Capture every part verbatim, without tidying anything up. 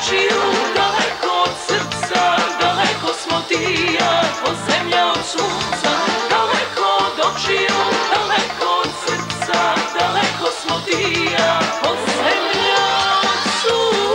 očiju, daleko od srca, daleko smo ti i ja, ko zemlja od sunca. Daleko od očiju, daleko od srca, daleko smo ti i ja, ko zemlja od sunca.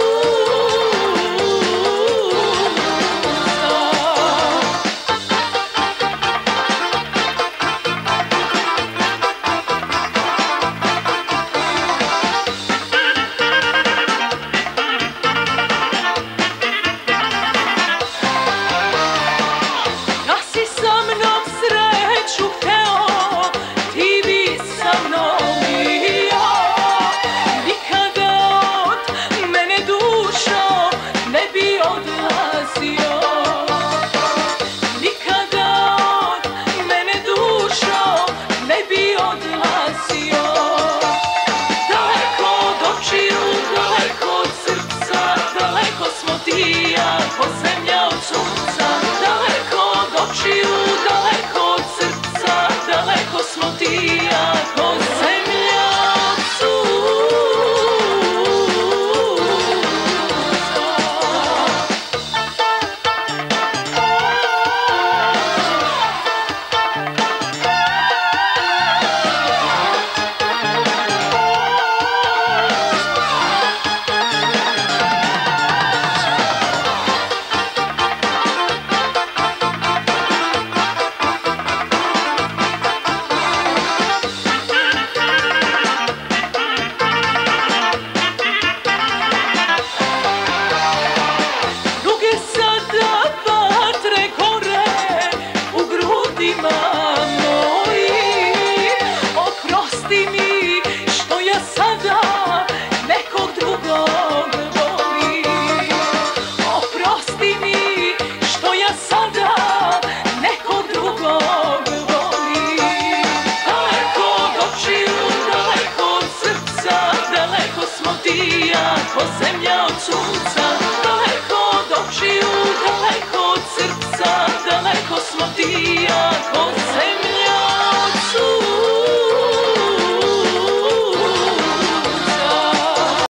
Ko zemlja od sunca, daleko od očiju, daleko od srca, daleko smo ti i ja, ko zemlja od sunca. Ko zemlja od sunca, daleko od očiju, daleko od srca, daleko smo ti i ja, ko